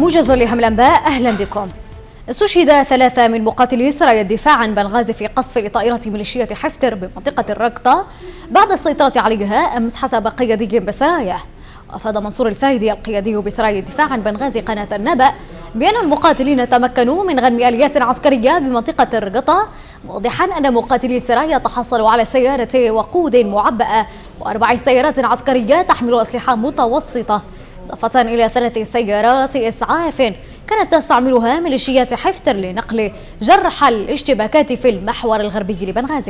موجز لأهم الأنباء، أهلا بكم. استشهد 3 من مقاتلي سرايا الدفاع عن بنغازي في قصف لطائرة ميليشيات حفتر بمنطقة الرقطة بعد السيطرة عليها أمس حسب قيادي بسرايا. وأفاد منصور الفايدي القيادي بسرايا الدفاع عن بنغازي قناة النبأ بأن المقاتلين تمكنوا من غنم آليات عسكرية بمنطقة الرقطة، موضحا أن مقاتلي سرايا تحصلوا على سيارة وقود معبأة و4 سيارات عسكرية تحمل أسلحة متوسطة، إضافة إلى 3 سيارات إسعاف كانت تستعملها ميليشيات حفتر لنقل جرحى الاشتباكات في المحور الغربي لبنغازي.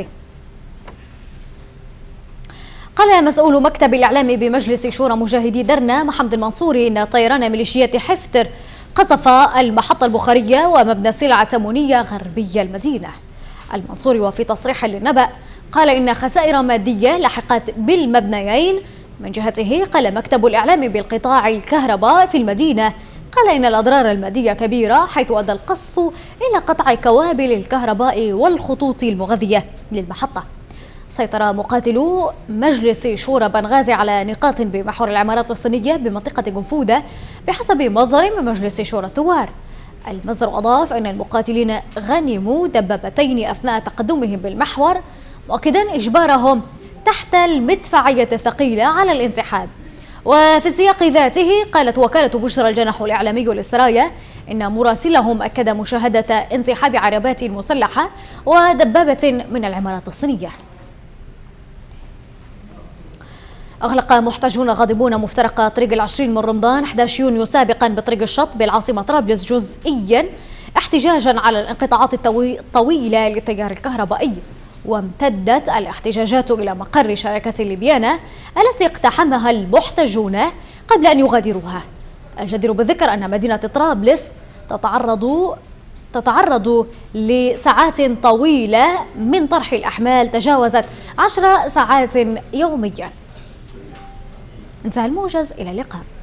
قال مسؤول مكتب الإعلام بمجلس شورى مجاهدي درنا محمد المنصوري إن طيران ميليشيات حفتر قصف المحطة البخارية ومبنى سلع تموينية غربي المدينة. المنصوري وفي تصريح للنبأ قال إن خسائر مادية لحقت بالمبنيين. من جهته قال مكتب الإعلام بالقطاع الكهرباء في المدينة قال إن الأضرار المادية كبيرة، حيث أدى القصف إلى قطع كوابل الكهرباء والخطوط المغذية للمحطة. سيطر مقاتلو مجلس شورى بنغازي على نقاط بمحور العمارات الصينية بمنطقة جنفودة بحسب مصدر من مجلس شورى الثوار. المصدر أضاف أن المقاتلين غنموا دبابتين أثناء تقدمهم بالمحور، مؤكدا إجبارهم تحت المدفعية الثقيلة على الانسحاب. وفي السياق ذاته قالت وكالة بشرى الجناح الإعلامي للسرايا إن مراسلهم أكد مشاهدة انسحاب عربات مسلحة ودبابة من العمارات الصينية. أغلق محتجون غاضبون مفترق طريق 20 من رمضان 11 يونيو سابقا بطريق الشط بالعاصمة طرابلس جزئيا احتجاجا على الانقطاعات الطويلة للتيار الكهربائي. وامتدت الاحتجاجات إلى مقر شركة ليبيانا التي اقتحمها المحتجون قبل أن يغادروها. الجدير بالذكر أن مدينة طرابلس تتعرض لساعات طويلة من طرح الأحمال تجاوزت 10 ساعات يوميا. انتهى الموجز، إلى اللقاء.